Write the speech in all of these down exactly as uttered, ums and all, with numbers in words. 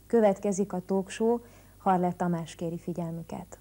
Következik a talk show, Harler Tamás kéri figyelmüket.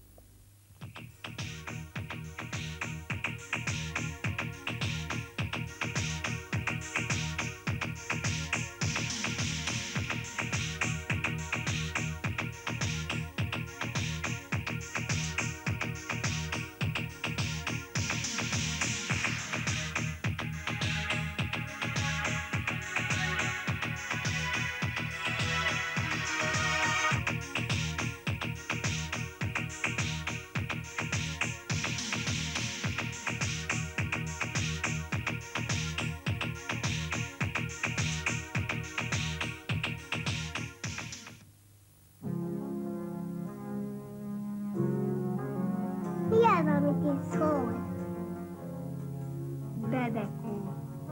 Bedekó.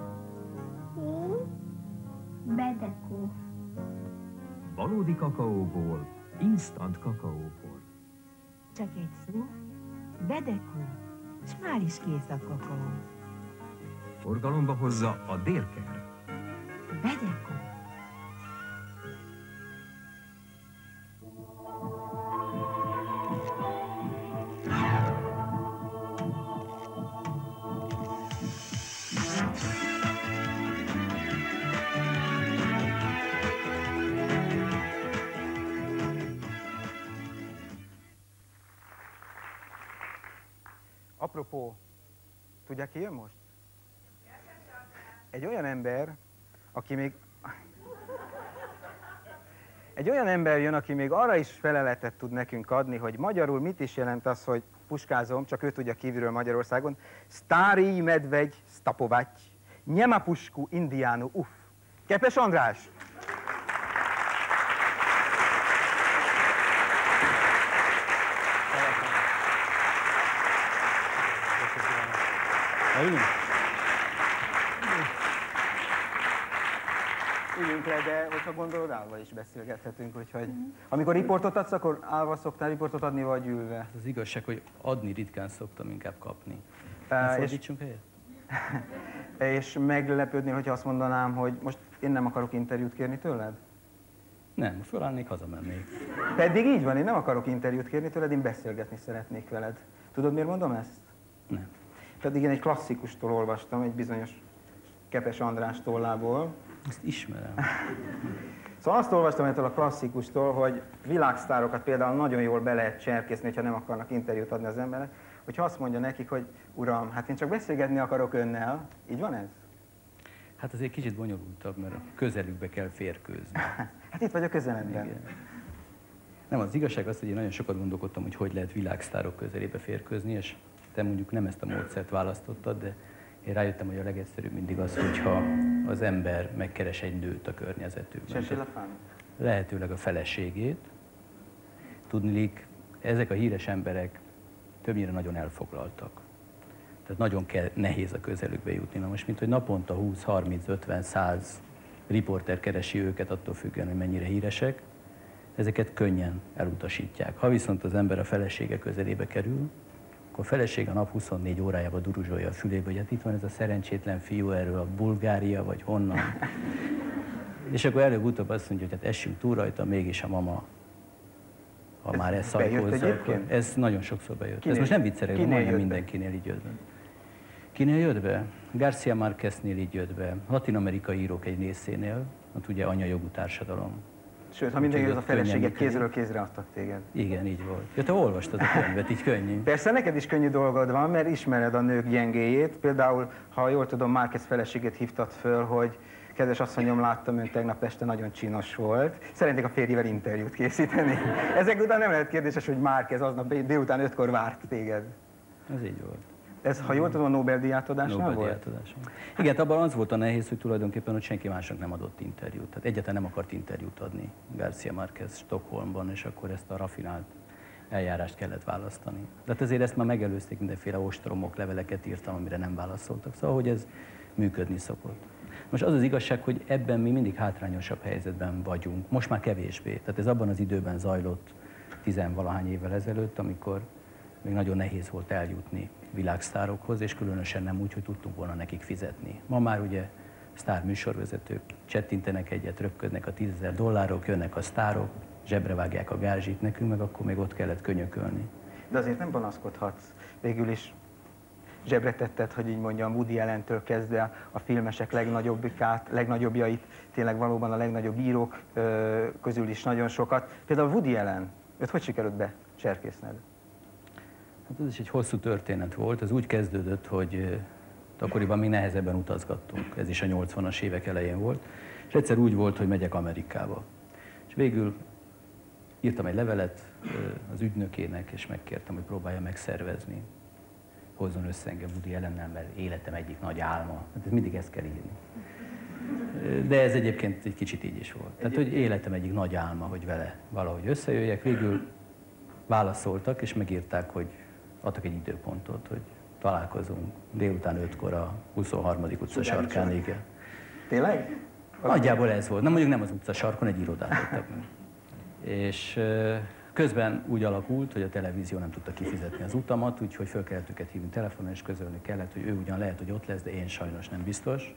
Bedekó. Valódi kakaóból, instant kakaópor. Csak egy szó, Bedekó, s már is kész a kakaó. Forgalomba hozza a Délker. Bedekó. Apropó, tudják ki jön most? Egy olyan ember, aki még... Egy olyan ember jön, aki még arra is feleletet tud nekünk adni, hogy magyarul mit is jelent az, hogy puskázom, csak ő tudja kívülről Magyarországon. Sztári medvegy stapovaty, nyemapusku indiánu uff. Kepes András! Üljünk le, de hogyha gondolod, állva is beszélgethetünk, úgyhogy... Amikor riportot adsz, akkor állva szoktál riportot adni, vagy ülve? Az igazság, hogy adni ritkán szoktam, inkább kapni. Uh, Fordítsunk helyet? És meglepődnél, hogyha azt mondanám, hogy most én nem akarok interjút kérni tőled? Nem, felállnék, hazamennék. Pedig így van, én nem akarok interjút kérni tőled, én beszélgetni szeretnék veled. Tudod, miért mondom ezt? Nem. Pedig én egy klasszikustól olvastam, egy bizonyos Kepes András tollából. Ezt ismerem. Szóval azt olvastam ettől a klasszikustól, hogy világsztárokat például nagyon jól be lehet cserkészni, hogyha nem akarnak interjút adni az emberek, hogyha azt mondja nekik, hogy uram, hát én csak beszélgetni akarok önnel. Így van ez? Hát azért kicsit bonyolultabb, mert a közelükbe kell férkőzni. Hát itt vagy a közeledben. Igen. Nem, az igazság az, hogy én nagyon sokat gondolkodtam, hogy hogy lehet világsztárok közelébe férkőzni, és te mondjuk nem ezt a módszert választottad, de én rájöttem, hogy a legegyszerűbb mindig az, hogyha az ember megkeres egy nőt a környezetükben. Lehetőleg a feleségét. Tudniillik, ezek a híres emberek többnyire nagyon elfoglaltak. Tehát nagyon kell, nehéz a közelükbe jutni. Na most, mint hogy naponta húsz, harminc, ötven, száz riporter keresi őket, attól függően, hogy mennyire híresek, ezeket könnyen elutasítják. Ha viszont az ember a felesége közelébe kerül, akkor a feleség a nap huszonnégy órájában duruzsolja a fülébe, hogy hát itt van ez a szerencsétlen fiú erről a Bulgária, vagy honnan. És akkor előbb-utóbb azt mondja, hogy hát essünk túl rajta, mégis a mama, ha ez már ezt szajkolza, akkor ez nagyon sokszor bejött. Kinél, ez most nem viccelek, de majdnem mindenkinél így jött be. Kinél jött be? García Márqueznél így jött be, latin-amerikai írók egy részénél, hát ugye anyajogú társadalom. Sőt, ha mindenki az a feleségek kézről kézre adtak téged. Igen, így volt. Ja, te olvastad a könyvet, így könnyű. Persze, neked is könnyű dolgod van, mert ismered a nők gyengéjét. Például, ha jól tudom, Márquez feleségét hívtad föl, hogy kedves asszonyom, láttam ön tegnap este, nagyon csinos volt. Szeretnék a férjével interjút készíteni. Ezek után nem lehet kérdéses, hogy Márquez aznap délután ötkor várt téged. Ez így volt. Ez, ha jól tudom, a Nobel-díjátadásnál volt? Nobel-díjátadásnál. Igen, abban az volt a nehéz, hogy tulajdonképpen, hogy senki másnak nem adott interjút. Tehát egyáltalán nem akart interjút adni García Márquez Stockholmban, és akkor ezt a rafinált eljárást kellett választani. De ezért ezt már megelőzték, mindenféle ostromok, leveleket írtam, amire nem válaszoltak. Szóval, hogy ez működni szokott. Most az az igazság, hogy ebben mi mindig hátrányosabb helyzetben vagyunk. Most már kevésbé. Tehát ez abban az időben zajlott tizenvalahány évvel ezelőtt, amikor még nagyon nehéz volt eljutni világsztárokhoz, és különösen nem úgy, hogy tudtunk volna nekik fizetni. Ma már ugye sztár műsorvezetők csettintenek egyet, röpködnek a tízezer dollárok, jönnek a sztárok, zsebre vágják a gázsit, nekünk meg akkor még ott kellett könyökölni. De azért nem panaszkodhatsz. Végül is zsebre tetted, hogy így mondjam, Woody Allentől kezdve a filmesek legnagyobbikát, legnagyobbjait, tényleg valóban a legnagyobb írók ö, közül is nagyon sokat. Például Woody Allen, őt hogy sikerült becserkészned? Hát ez is egy hosszú történet volt, ez úgy kezdődött, hogy akkoriban még nehezebben utazgattunk, ez is a nyolcvanas évek elején volt, és egyszer úgy volt, hogy megyek Amerikába. És végül írtam egy levelet az ügynökének, és megkértem, hogy próbálja megszervezni, hozzon össze engem Woody Allennel, mert életem egyik nagy álma. Hát ez mindig ezt kell írni. De ez egyébként egy kicsit így is volt. Tehát, hogy életem egyik nagy álma, hogy vele valahogy összejöjjek. Végül válaszoltak, és megírták, hogy adtak egy időpontot, hogy találkozunk délután ötkor a huszonharmadik utca sarkán, igen. Tényleg? Nagyjából ez volt. Nem, mondjuk nem az utca sarkon, egy irodát adtak meg. És közben úgy alakult, hogy a televízió nem tudta kifizetni az utamat, úgyhogy föl kellett őket hívni telefonon, és közölni kellett, hogy ő ugyan lehet, hogy ott lesz, de én sajnos nem biztos.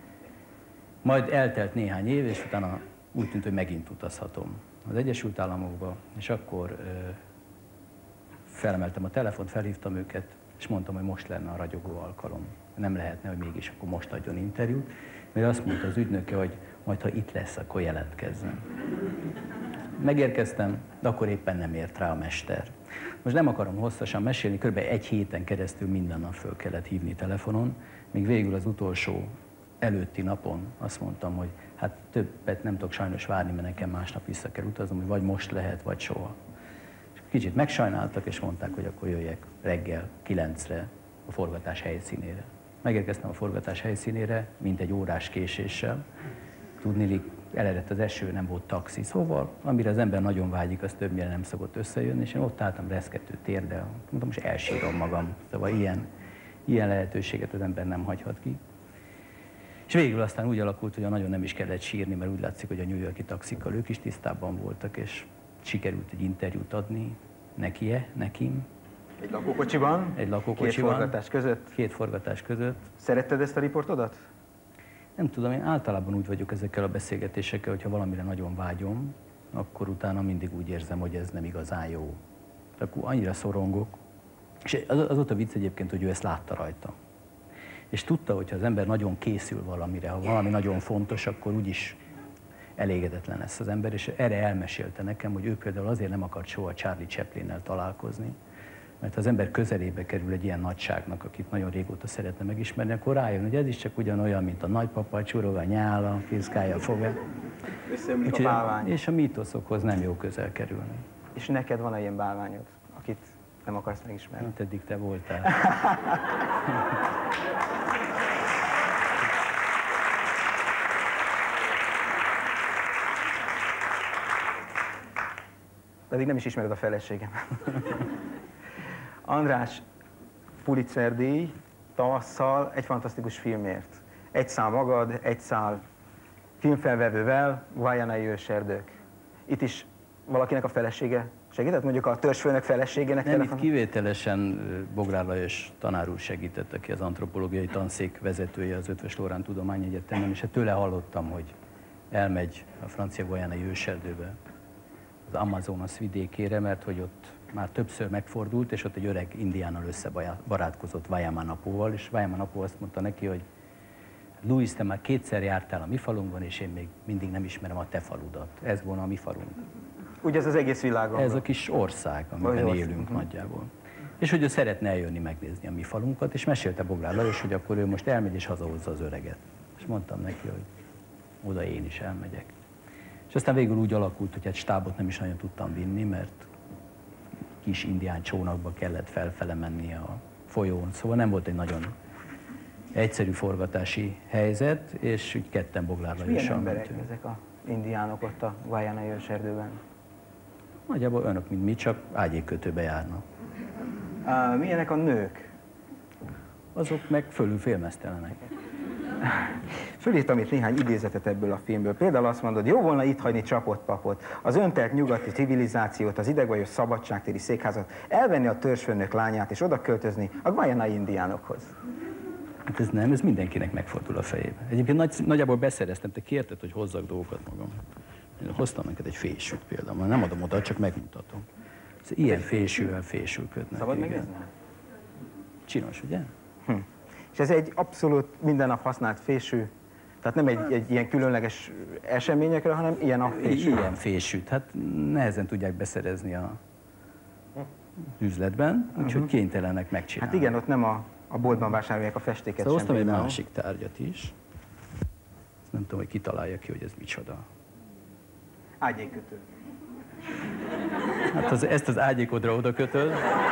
Majd eltelt néhány év, és utána úgy tűnt, hogy megint utazhatom az Egyesült Államokba, és akkor ö, felemeltem a telefont, felhívtam őket, és mondtam, hogy most lenne a ragyogó alkalom. Nem lehetne, hogy mégis akkor most adjon interjút, mert azt mondta az ügynöke, hogy majd ha itt lesz, akkor jelentkezzen. Megérkeztem, de akkor éppen nem ért rá a mester. Most nem akarom hosszasan mesélni, kb. egy héten keresztül minden nap föl kellett hívni telefonon, míg végül az utolsó előtti napon azt mondtam, hogy hát többet nem tudok sajnos várni, mert nekem másnap vissza kell utaznom, hogy vagy most lehet, vagy soha. És kicsit megsajnáltak, és mondták, hogy akkor jöjjek reggel kilencre a forgatás helyszínére. Megérkeztem a forgatás helyszínére, mint egy órás késéssel. Tudniillik, eledett az eső, nem volt taxi, szóval amire az ember nagyon vágyik, az többnyire nem szokott összejönni, és én ott álltam reszkető térdel, mondtam, most elsírom magam. Szóval ilyen, ilyen lehetőséget az ember nem hagyhat ki. És végül aztán úgy alakult, hogy nagyon nem is kellett sírni, mert úgy látszik, hogy a New York-i taxikkal ők is tisztában voltak, és sikerült egy interjút adni neki-e, nekim. Egy lakókocsiban? Egy lakókocsiban. Két forgatás között? Két forgatás között. Szeretted ezt a riportodat? Nem tudom, én általában úgy vagyok ezekkel a beszélgetésekkel, hogyha valamire nagyon vágyom, akkor utána mindig úgy érzem, hogy ez nem igazán jó. Akkor annyira szorongok. És az, az ott a vicc egyébként, hogy ő ezt látta rajta. És tudta, hogy ha az ember nagyon készül valamire, ha valami nagyon fontos, akkor úgyis elégedetlen lesz az ember, és erre elmesélte nekem, hogy ő például azért nem akart soha Charlie Chaplinnel találkozni, mert ha az ember közelébe kerül egy ilyen nagyságnak, akit nagyon régóta szeretne megismerni, akkor rájön, hogy ez is csak ugyanolyan, mint a nagypapa, csurog a nyála, piszkálja a foga. Összeomlik a bálvány. És a mítoszokhoz nem jó közel kerülni. És neked van ilyen bálványod, akit nem akarsz megismerni? Hát eddig te voltál. Pedig nem is ismered a feleségem. András, Pulitzer-díj tavasszal egy fantasztikus filmért. Egy szál magad, egy szál filmfelvevővel, Guayanai őserdők. Itt is valakinek a felesége segített? Mondjuk a törzsfőnök feleségének? Nem, itt kivételesen Bográr Lajos tanár úr segített, aki az antropológiai tanszék vezetője az Eötvös Loránd Tudományegyetemen, és hát tőle hallottam, hogy elmegy a francia Guayanai őserdőbe, az Amazonas vidékére, mert hogy ott már többször megfordult, és ott egy öreg indiánnal összebarátkozott Wayamanapoval, és Wayamanapo azt mondta neki, hogy Louis, te már kétszer jártál a mi falunkban, és én még mindig nem ismerem a te faludat. Ez volna a mi falunk. Ugye ez az egész világon? Ez a kis ország, amiben ország. élünk uh-huh. nagyjából. És hogy ő szeretne eljönni megnézni a mi falunkat, és mesélte Bográr Lajos, hogy akkor ő most elmegy és hazahozza az öreget. És mondtam neki, hogy oda én is elmegyek. És aztán végül úgy alakult, hogy egy stábot nem is nagyon tudtam vinni, mert kis indián csónakba kellett felfele menni a folyón. Szóval nem volt egy nagyon egyszerű forgatási helyzet, és úgy ketten Bográr Lajossal mentünk. Milyen emberek mentünk. ezek a indiánok ott a Guayanai őserdőben? Nagyjából önök, mint mi, csak ágyékkötőbe járnak. Uh, milyenek a nők? Azok meg fölül félmeztelenek. Fölírtam itt néhány idézetet ebből a filmből. Például azt mondod, jó volna itt hagyni Csapott papot, az öntelt nyugati civilizációt, az idegvajos szabadságtéri székházat, elvenni a törzsfőnök lányát és oda költözni a Guayanai indiánokhoz. Hát ez nem, ez mindenkinek megfordul a fejébe. Egyébként nagy, nagyjából beszereztem, te kérted, hogy hozzak dolgokat magam. Én hoztam neked egy fésűt például, nem adom oda, csak megmutatom. Ez ilyen fésűvel fésülködnek. Szabad megnézni? Csinos, ugye? Hm. És ez egy abszolút minden nap használt fésű, tehát nem egy, egy ilyen különleges eseményekre, hanem ilyen a fésű. Ilyen fésűt, hát nehezen tudják beszerezni a üzletben, úgyhogy uh-huh. kénytelenek megcsinálni. Hát igen, ott nem a, a boltban vásárolják a festéket szóval sem. Hoztam egy például. másik tárgyat is. Ezt nem tudom, hogy kitalálja ki, hogy ez micsoda. Ágyékkötő. Hát az, ezt az ágyékodra oda kötöd.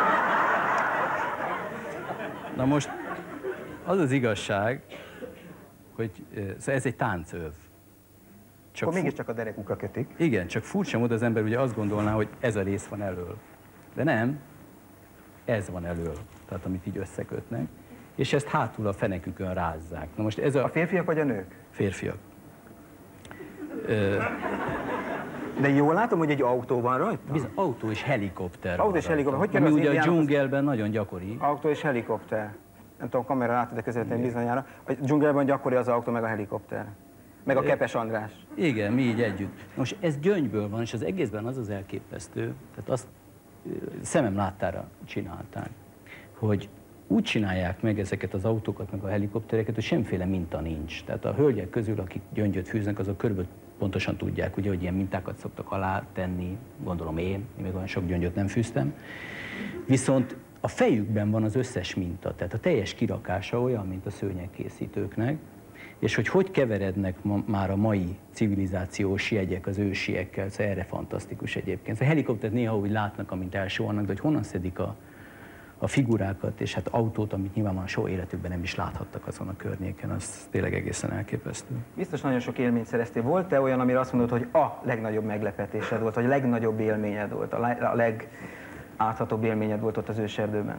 Na most az az igazság, hogy ez egy táncöv. Csak Akkor mégiscsak a derekukra kötik. Igen, csak furcsa módon az ember ugye azt gondolná, hogy ez a rész van elől. De nem, ez van elől, tehát amit így összekötnek, és ezt hátul a fenekükön rázzák. Na most ez a... a férfiak vagy a nők? Férfiak. Ö... De jól látom, hogy egy autó van rajta? Bizony, autó és helikopter. Autó és helikopter. Hogy ami az ugye a indiánok... dzsungelben nagyon gyakori. Autó és helikopter. Nem tudom, a kamera látod, de közvetlenül bizonyára. A dzsungelben gyakori az autó, meg a helikopter. Meg a Kepes András. Igen, mi így együtt. Most ez gyöngyből van, és az egészben az az elképesztő, tehát azt szemem láttára csinálták, hogy úgy csinálják meg ezeket az autókat, meg a helikoptereket, hogy semmiféle minta nincs. Tehát a hölgyek közül, akik gyöngyöt fűznek, azok körülbelül pontosan tudják, ugye, hogy ilyen mintákat szoktak alá tenni, gondolom én, én még olyan sok gyöngyöt nem fűztem. Viszont a fejükben van az összes minta, tehát a teljes kirakása olyan, mint a szőnyegkészítőknek, és hogy hogy keverednek ma, már a mai civilizációs jegyek az ősiekkel, szóval erre fantasztikus egyébként. A helikoptert néha úgy látnak, amint elsuhannak, de hogy honnan szedik a, a figurákat, és hát autót, amit nyilvánvalóan soha életükben nem is láthattak azon a környéken, az tényleg egészen elképesztő. Biztos nagyon sok élményt szereztél. Volt-e olyan, amire azt mondod, hogy a legnagyobb meglepetésed volt, vagy a legnagyobb élményed volt, a legáthatóbb élményed volt ott az őserdőben?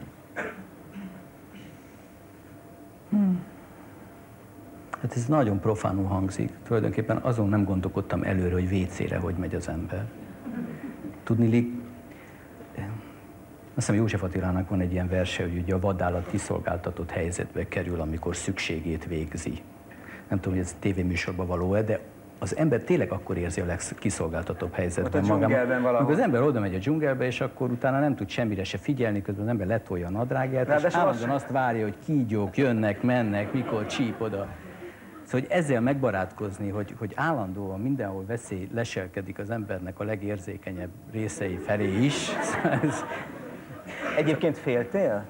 Hmm. Hát ez nagyon profánul hangzik. Tulajdonképpen azon nem gondolkodtam előre, hogy vécére hogy megy az ember. Tudniillik, azt hiszem József Attilának van egy ilyen verse, hogy ugye a vadállat kiszolgáltatott helyzetbe kerül, amikor szükségét végzi. Nem tudom, hogy ez tévéműsorban való-e, de az ember tényleg akkor érzi a legkiszolgáltatóbb helyzetben magát. Amikor az ember oda megy a dzsungelbe, és akkor utána nem tud semmire se figyelni, közben az ember letolja a nadrágját, és állandóan azt várja, hogy kígyók jönnek, mennek, mikor csíp oda. Szóval, hogy ezzel megbarátkozni, hogy, hogy állandóan mindenhol veszély leselkedik az embernek a legérzékenyebb részei felé is. Ez... Egyébként féltél?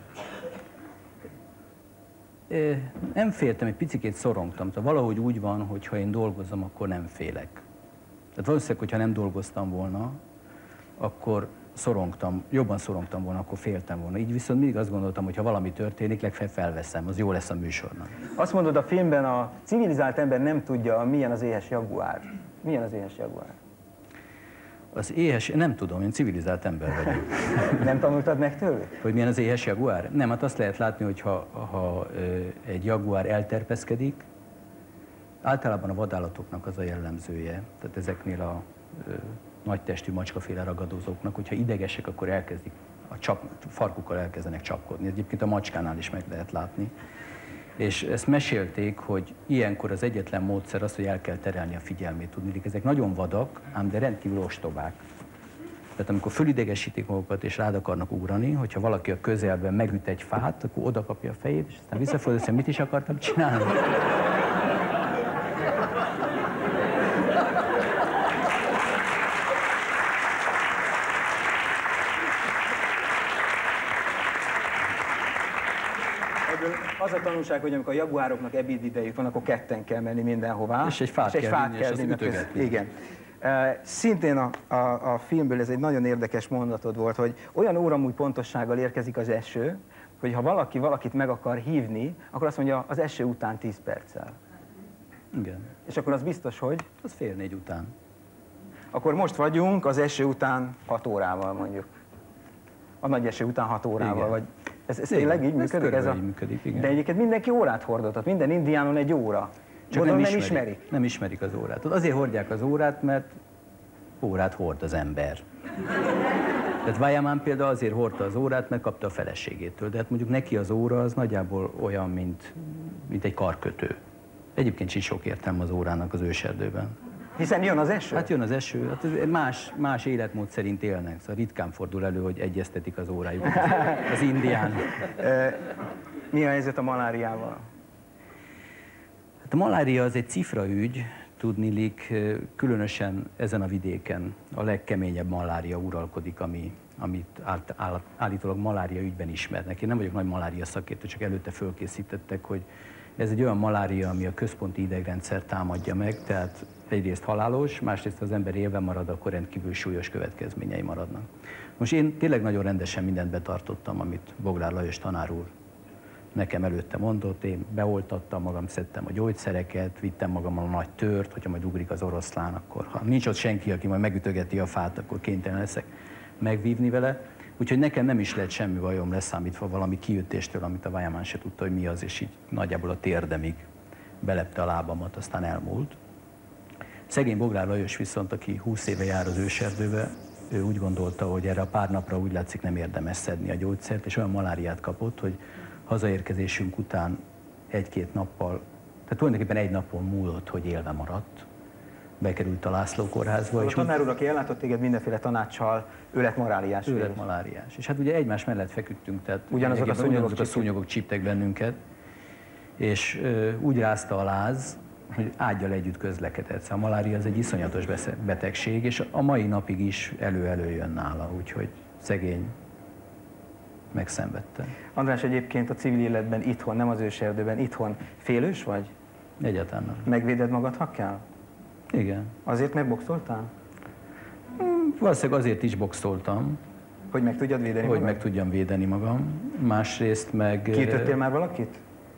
Nem féltem, egy picikét szorongtam. Tehát valahogy úgy van, hogy ha én dolgozom, akkor nem félek. Tehát valószínűleg, hogyha nem dolgoztam volna, akkor szorongtam, jobban szorongtam volna, akkor féltem volna. Így viszont mindig azt gondoltam, hogy ha valami történik, legfeljebb felveszem, az jó lesz a műsornak. Azt mondod, a filmben a civilizált ember nem tudja, milyen az éhes jaguár. Milyen az éhes jaguár? Az éhes, nem tudom, én civilizált ember vagyok. Nem tanultad meg tőlük? Hogy milyen az éhes jaguár? Nem, hát azt lehet látni, hogy ha, ha egy jaguár elterpeszkedik, általában a vadállatoknak az a jellemzője, tehát ezeknél a nagytestű macskaféle ragadozóknak, hogyha idegesek, akkor elkezdik, a csap, farkukkal elkezdenek csapkodni. Egyébként a macskánál is meg lehet látni. És ezt mesélték, hogy ilyenkor az egyetlen módszer az, hogy el kell terelni a figyelmét. Tudni, ezek nagyon vadak, ám de rendkívül ostobák. Tehát amikor fölidegesítik magukat és rád akarnak ugrani, hogyha valaki a közelben megüt egy fát, akkor oda kapja a fejét, és aztán visszafordul, hogy mit is akartam csinálni. Az a tanulság, hogy amikor a jaguároknak ebédidejük van, akkor ketten kell menni mindenhová. És egy fát és kell, egy fát vinni, kell és vinni. az ütögetni. Igen. Uh, szintén a, a, a filmből ez egy nagyon érdekes mondatod volt, hogy olyan óramúj pontossággal érkezik az eső, hogy ha valaki valakit meg akar hívni, akkor azt mondja az eső után tíz perccel. Igen. És akkor az biztos, hogy? Az fél négy után. Akkor most vagyunk az eső után hat órával mondjuk. A nagy eső után hat órával, igen. Vagy ez, ez tényleg így működik? Ez, ez a... így működik, igen. De egyébként mindenki órát hordott, minden indiánon egy óra. Csak nem, nem ismerik. Nem ismerik az órát. Azért hordják az órát, mert órát hord az ember. Tehát Weyermann például azért hordta az órát, mert kapta a feleségétől. De hát mondjuk neki az óra az nagyjából olyan, mint, mint egy karkötő. Egyébként sincs sok értelme az órának az őserdőben. Hiszen jön az eső? Hát jön az eső, hát más, más életmód szerint élnek, szóval ritkán fordul elő, hogy egyeztetik az órájukat az indián. Mi a helyzet a maláriával? Hát a malária az egy cifraügy, tudniillik, különösen ezen a vidéken a legkeményebb malária uralkodik, ami, amit áll, áll, állítólag malária ügyben ismernek. Én nem vagyok nagy malária szakértő, csak előtte fölkészítettek, hogy ez egy olyan malária, ami a központi idegrendszer támadja meg, tehát egyrészt halálos, másrészt az ember élve marad, akkor rendkívül súlyos következményei maradnak. Most én tényleg nagyon rendesen mindent betartottam, amit Boglár Lajos tanár úr nekem előtte mondott, én beoltattam magam, szedtem a gyógyszereket, vittem magammal a nagy tört, hogyha majd ugrik az oroszlán, akkor ha nincs ott senki, aki majd megütögeti a fát, akkor kénytelen leszek megvívni vele. Úgyhogy nekem nem is lett semmi bajom, leszámítva valami kiütéstől, amit a Weyermann se tudta, hogy mi az, és így nagyjából a térdemig belepte a lábamat, aztán elmúlt. Szegény Boglár Lajos viszont, aki húsz éve jár az őserdőbe, ő úgy gondolta, hogy erre a pár napra úgy látszik nem érdemes szedni a gyógyszert, és olyan maláriát kapott, hogy hazaérkezésünk után egy-két nappal, tehát tulajdonképpen egy napon múlott, hogy élve maradt. Bekerült a László kórházba. A tanár úr, aki ellátott téged mindenféle tanácssal, ő lett maláriás. Ő lett maláriás. És hát ugye egymás mellett feküdtünk, tehát ugyanazok a szúnyogok, ugyanazok a szúnyogok csíptek bennünket, és ö, úgy rázta a láz, hogy ággyal együtt közlekedett. Szóval a malária az egy iszonyatos betegség, és a mai napig is elő-elő jön nála, úgyhogy szegény megszenvedte. András, egyébként a civil életben itthon, nem az őserdőben, itthon félős vagy? Egyáltalán nem. Megvéded magad, ha kell? Igen. Azért megboxoltál? Hmm, valószínűleg azért is boxoltam. Hogy meg tudjad védeni Hogy magad? meg tudjam védeni magam. Másrészt meg... Kiütöttél már valakit?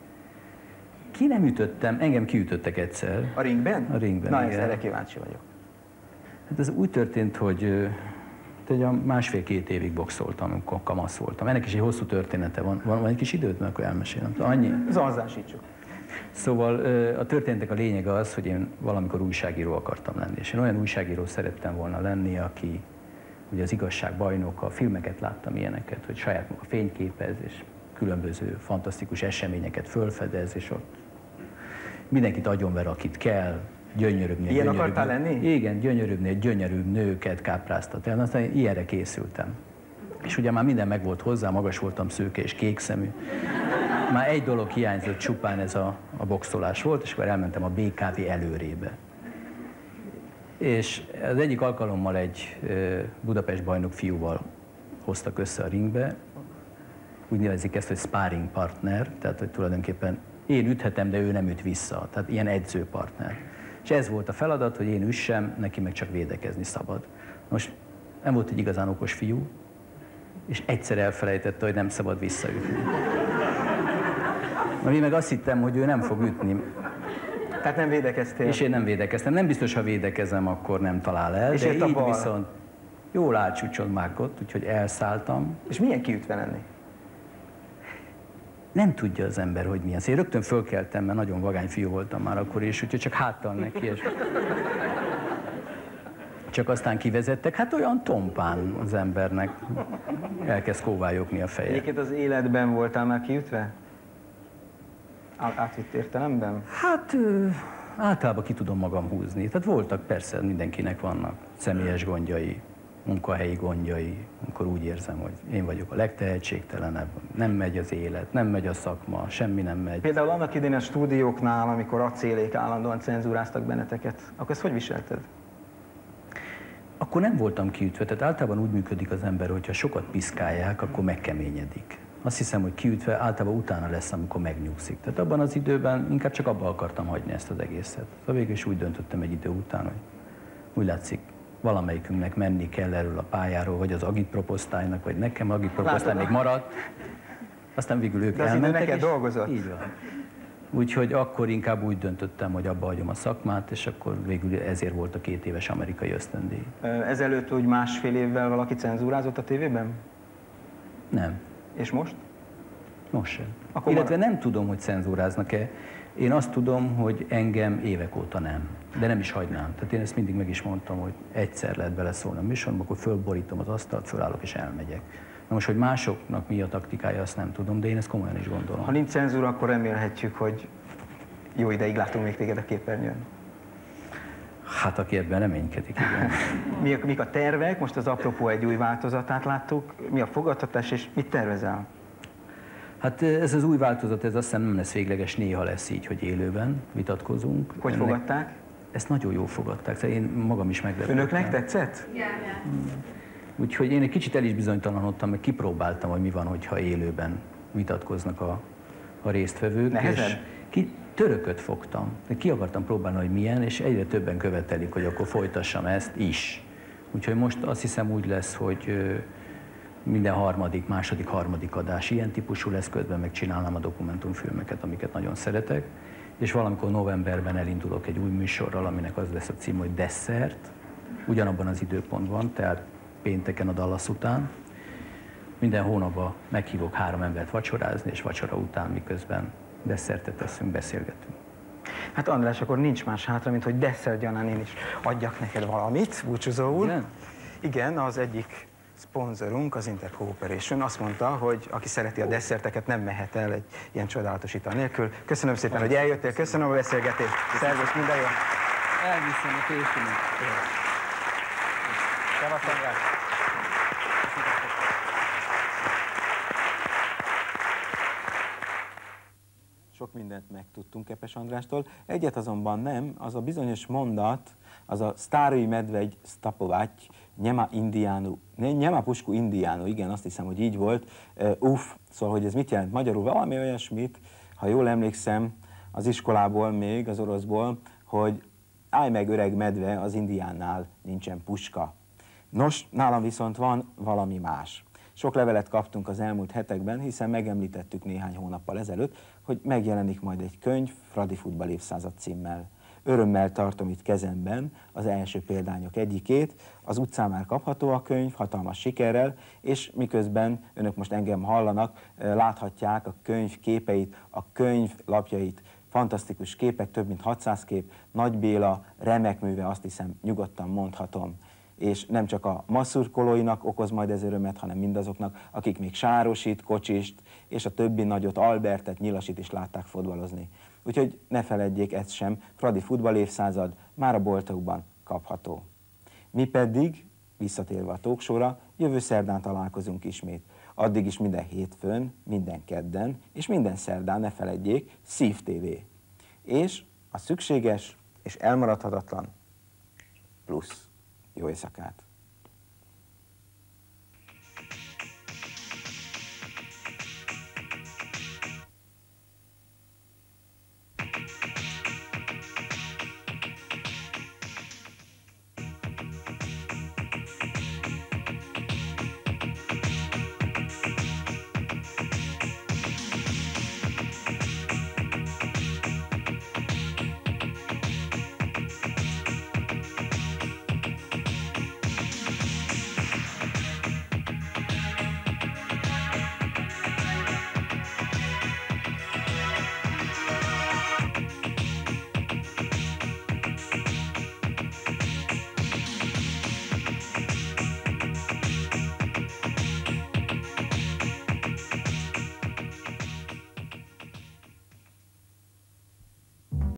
Ki nem ütöttem, engem kiütöttek egyszer. A ringben? A ringben, Na, igen. erre kíváncsi vagyok. Hát ez úgy történt, hogy egy másfél-két évig boxoltam, amikor kamasz voltam. Ennek is egy hosszú története van. Van, van egy kis időt, mert akkor elmesélem. Annyi. Zanzásítsuk. Szóval a történetek a lényeg az, hogy én valamikor újságíró akartam lenni. És én olyan újságíró szerettem volna lenni, aki ugye az igazság bajnoka, filmeket láttam ilyeneket, hogy saját maga fényképez, és különböző fantasztikus eseményeket fölfedez, és ott mindenkit agyonver, akit kell, gyönyörűbbnél. Ilyen akartál lenni? Igen, gyönyörűbbnél gyönyörűbb nőket kápráztat el. Aztán ilyenre készültem. És ugye már minden megvolt hozzá, magas voltam, szőke és kék szemű. Már egy dolog hiányzott, csupán ez a, a boxolás volt, és akkor elmentem a bé ká vé előrébe. És az egyik alkalommal egy Budapest bajnok fiúval hoztak össze a ringbe, úgy nevezik ezt, hogy sparring partner, tehát hogy tulajdonképpen én üthetem, de ő nem üt vissza, tehát ilyen edzőpartner. És ez volt a feladat, hogy én üssem, neki meg csak védekezni szabad. Most nem volt egy igazán okos fiú, és egyszer elfelejtette, hogy nem szabad visszaütni. Én meg azt hittem, hogy ő nem fog ütni. Tehát nem védekeztél? És én nem védekeztem. Nem biztos, ha védekezem, akkor nem talál el, és de így a bal. Viszont jól átcsúcsogmágott, úgyhogy elszálltam. És milyen kiütve lenni? Nem tudja az ember, hogy milyen. Én rögtön fölkeltem, mert nagyon vagány fiú voltam már akkor is, úgyhogy csak háttal neki, és csak aztán kivezettek. Hát olyan tompán az embernek elkezd kóvályogni a feje. Egyébként az életben voltál már kiütve? Átvitt értelemben? Hát ö, általában ki tudom magam húzni. Tehát voltak, persze mindenkinek vannak személyes gondjai, munkahelyi gondjai, amikor úgy érzem, hogy én vagyok a legtehetségtelenebb, nem megy az élet, nem megy a szakma, semmi nem megy. Például annak idején a stúdióknál, amikor acélék állandóan cenzúráztak benneteket, akkor ezt hogy viselted? Akkor nem voltam kiütve, tehát általában úgy működik az ember, hogyha sokat piszkálják, akkor megkeményedik. Azt hiszem, hogy kiütve általában utána lesz, amikor megnyugszik. Tehát abban az időben inkább csak abba akartam hagyni ezt az egészet. Szóval végül is úgy döntöttem egy idő után, hogy úgy látszik, valamelyikünknek menni kell erről a pályáról, vagy az agitproposztálynak, vagy nekem agitproposztály még maradt. Aztán végül ők De az elmentek. idő neked dolgozott? Így van. Úgyhogy akkor inkább úgy döntöttem, hogy abba hagyom a szakmát, és akkor végül ezért volt a két éves amerikai ösztöndíj. Ezelőtt úgy másfél évvel valaki cenzúrázott a tévében? Nem. És most? Most sem. Akkor Illetve marad. nem tudom, hogy cenzúráznak-e. Én azt tudom, hogy engem évek óta nem, de nem is hagynám. Tehát én ezt mindig meg is mondtam, hogy egyszer lehet beleszólni a műsorba, akkor fölborítom az asztalt, fölállok és elmegyek. Na most, hogy másoknak mi a taktikája, azt nem tudom, de én ezt komolyan is gondolom. Ha nincs cenzúra, akkor remélhetjük, hogy jó ideig látunk még téged a képernyőn. Hát aki ebben reménykedik, igen. Mi a, mik a tervek? Most az Apropó egy új változatát láttuk. Mi a fogadtatás és mit tervezel? Hát ez az új változat, ez azt hiszem nem lesz végleges, néha lesz így, hogy élőben vitatkozunk. Hogy Ennek... fogadták? Ezt nagyon jól fogadták, szóval én magam is meglepődtem. Önöknek tetszett? Igen. Úgyhogy én egy kicsit el is bizonytalanodtam, meg kipróbáltam, hogy mi van, hogyha élőben vitatkoznak a, a résztvevők. Nehezen? És ki, törököt fogtam, de ki akartam próbálni, hogy milyen, és egyre többen követelik, hogy akkor folytassam ezt is. Úgyhogy most azt hiszem úgy lesz, hogy minden harmadik, második, harmadik adás ilyen típusú lesz, közben megcsinálnám a dokumentumfilmeket, amiket nagyon szeretek, és valamikor novemberben elindulok egy új műsorral, aminek az lesz a cím, hogy Desszert, ugyanabban az időpontban, tehát pénteken a Dallas után. Minden hónapban meghívok három embert vacsorázni, és vacsora után miközben desszertet teszünk, beszélgetünk. Hát András, akkor nincs más hátra, mint hogy desszert gyanán én is adjak neked valamit, búcsúzóul. Igen? Igen, az egyik szponzorunk, az Intercooperation azt mondta, hogy aki szereti a desszerteket, nem mehet el egy ilyen csodálatos ital nélkül. Köszönöm szépen, hogy eljöttél, köszönöm a beszélgetést. Szervusz, minden jó! Elviszem a készülést. Szevasz, András! Sok mindent megtudtunk Kepes Andrástól, egyet azonban nem, az a bizonyos mondat, az a Stárui medvegy Stapováty, Nyema indiánu, Nyema pusku indiánu, igen, azt hiszem, hogy így volt, uh, uff, szóval, hogy ez mit jelent magyarul, valami olyasmit, ha jól emlékszem, az iskolából még, az oroszból, hogy állj meg öreg medve, az indiánnál nincsen puska. Nos, nálam viszont van valami más. Sok levelet kaptunk az elmúlt hetekben, hiszen megemlítettük néhány hónappal ezelőtt, hogy megjelenik majd egy könyv Fradi Futball évszázad címmel. Örömmel tartom itt kezemben az első példányok egyikét, az utcán már kapható a könyv, hatalmas sikerrel, és miközben önök most engem hallanak, láthatják a könyv képeit, a könyv lapjait, fantasztikus képek, több mint hatszáz kép, Nagy Béla, remek műve, azt hiszem, nyugodtan mondhatom. És nem csak a masszurkolóinak okoz majd ez örömet, hanem mindazoknak, akik még Sárosit, Kocsist és a többi nagyot, Albertet, Nyilasit is látták fotbalozni. Úgyhogy ne feledjék ezt sem, Fradi Futball évszázad már a boltokban kapható. Mi pedig, visszatérve a talkshowra, jövő szerdán találkozunk ismét. Addig is minden hétfőn, minden kedden és minden szerdán, ne feledjék, Szív té vé. És a szükséges és elmaradhatatlan plusz. Jó éjszakát!